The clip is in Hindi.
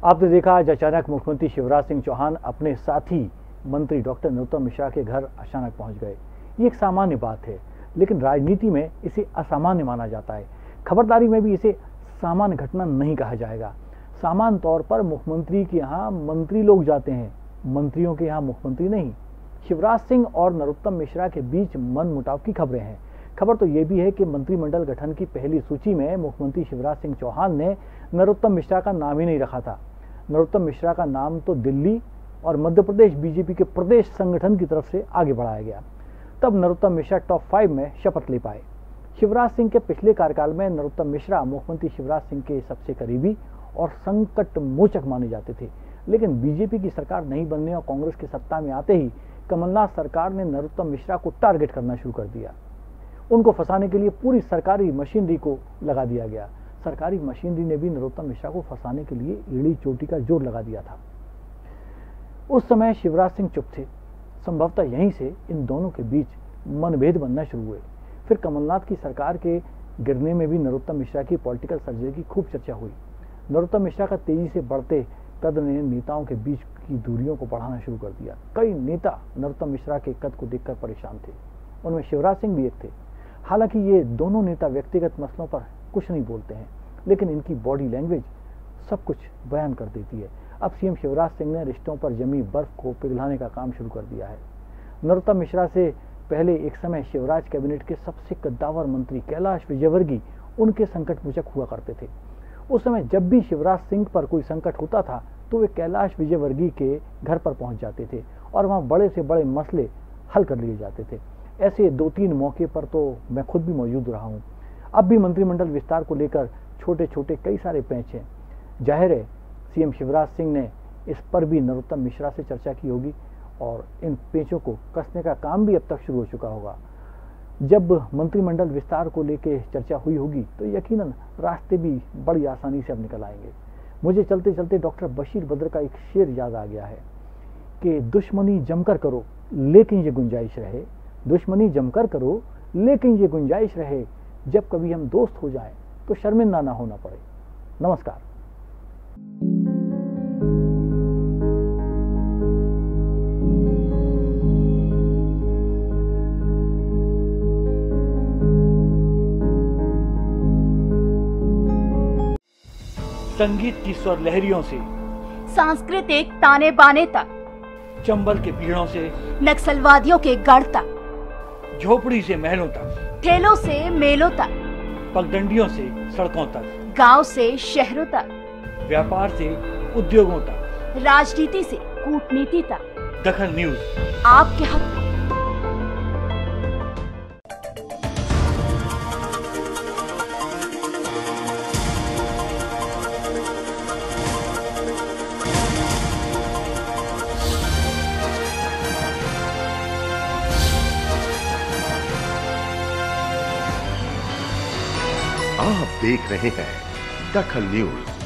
आपने देखा आज अचानक मुख्यमंत्री शिवराज सिंह चौहान अपने साथी मंत्री डॉक्टर नरोत्तम मिश्रा के घर अचानक पहुंच गए। ये एक सामान्य बात है, लेकिन राजनीति में इसे असामान्य माना जाता है। खबरदारी में भी इसे सामान्य घटना नहीं कहा जाएगा। सामान्य तौर पर मुख्यमंत्री के यहाँ मंत्री लोग जाते हैं, मंत्रियों के यहाँ मुख्यमंत्री नहीं। शिवराज सिंह और नरोत्तम मिश्रा के बीच मनमुटाव की खबरें हैं। खबर तो ये भी है कि मंत्रिमंडल गठन की पहली सूची में मुख्यमंत्री शिवराज सिंह चौहान ने नरोत्तम मिश्रा का नाम ही नहीं रखा था। नरोत्तम मिश्रा का नाम तो दिल्ली और मध्य प्रदेश बीजेपी के प्रदेश संगठन की तरफ से आगे बढ़ाया गया। तब नरोत्तम मिश्रा टॉप 5 में शपथ ले पाए। शिवराज सिंह के पिछले कार्यकाल में नरोत्तम मिश्रा मुख्यमंत्री शिवराज सिंह के सबसे करीबी और संकट मोचक माने जाते थे, लेकिन बीजेपी की सरकार नहीं बनने और कांग्रेस की सत्ता में आते ही कमलनाथ सरकार ने नरोत्तम मिश्रा को टारगेट करना शुरू कर दिया। उनको फंसाने के लिए पूरी सरकारी मशीनरी को लगा दिया गया। सरकारी मशीनरी ने भी नरोत्तम मिश्रा को फंसाने के लिए एड़ी चोटी का जोर लगा दिया था। उस समय शिवराज सिंह चुप थे। संभवतः यहीं से इन दोनों के बीच मनभेद बनना शुरू हुए। फिर कमलनाथ की सरकार के गिरने में भी नरोत्तम मिश्रा की पॉलिटिकल सर्जरी की खूब चर्चा हुई। नरोत्तम मिश्रा का तेजी से बढ़ते कद ने नेताओं के बीच की दूरियों को बढ़ाना शुरू कर दिया। कई नेता नरोत्तम मिश्रा के कद को देखकर परेशान थे, उनमें शिवराज सिंह भी एक थे। हालांकि ये दोनों नेता व्यक्तिगत मसलों पर कुछ नहीं बोलते हैं, लेकिन इनकी बॉडी लैंग्वेज सब कुछ बयान कर देती है। अब सीएम शिवराज सिंह ने रिश्तों पर जमी बर्फ को पिघलाने का काम शुरू कर दिया है। नरोत्तम मिश्रा से पहले एक समय शिवराज कैबिनेट के सबसे कद्दावर मंत्री कैलाश विजयवर्गीय उनके संकट मोचक हुआ करते थे। उस समय जब भी शिवराज सिंह पर कोई संकट होता था तो वे कैलाश विजयवर्गीय के घर पर पहुंच जाते थे और वहां बड़े से बड़े मसले हल कर लिए जाते थे। ऐसे 2-3 मौके पर तो मैं खुद भी मौजूद रहा हूं। अब भी मंत्रिमंडल विस्तार को लेकर छोटे छोटे कई सारे पेंच हैं। जाहिर है सीएम शिवराज सिंह ने इस पर भी नरोत्तम मिश्रा से चर्चा की होगी और इन पेंचों को कसने का काम भी अब तक शुरू हो चुका होगा। जब मंत्रिमंडल विस्तार को लेकर चर्चा हुई होगी तो यकीनन रास्ते भी बड़ी आसानी से अब निकल आएंगे। मुझे चलते चलते डॉक्टर बशीर बद्र का एक शेर याद आ गया है कि दुश्मनी जमकर करो लेकिन ये गुंजाइश रहे, दुश्मनी जमकर करो लेकिन ये गुंजाइश रहे, जब कभी हम दोस्त हो जाएं तो शर्मिंदा ना होना पड़े। नमस्कार। संगीत की स्वर लहरियों से सांस्कृतिक ताने बाने तक, चंबल के पीड़ों से नक्सलवादियों के गढ़ तक, झोपड़ी से महलों तक, ठेलों से मेलों तक, पगडंडियों से सड़कों तक, गांव से शहरों तक, व्यापार से उद्योगों तक, राजनीति से कूटनीति तक, दखल न्यूज आपके हक में। आप देख रहे हैं दखल न्यूज।